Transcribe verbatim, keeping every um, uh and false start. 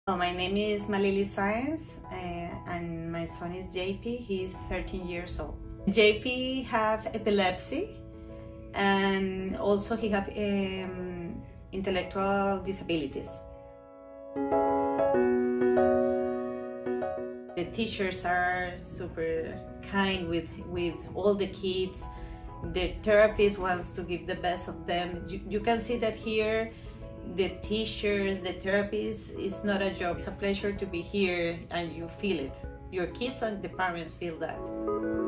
Well, my name is Malili Sáenz, uh, and my son is J P. He's thirteen years old. J P have epilepsy, and also he have um, intellectual disabilities. The teachers are super kind with with all the kids. The therapist wants to give the best of them. You, you can see that here. The teachers, the therapists, it's not a job. It's a pleasure to be here, and you feel it. Your kids and the parents feel that.